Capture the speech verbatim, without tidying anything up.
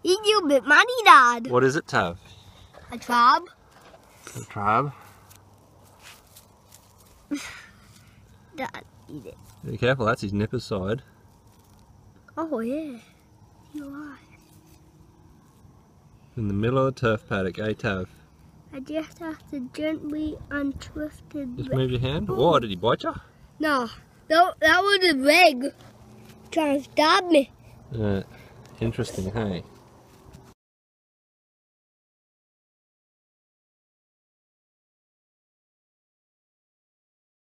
Eat you bit money, Dad. What is it, Tav? A crab. A crab? Dad, eat it. Be careful, that's his nipper side. Oh yeah, you are. In the middle of the turf paddock, eh, Tav? I just have to gently untwist it. Just move your hand. Whoa, did he bite you? No, that, that was a leg trying to stab me. Uh, interesting, hey?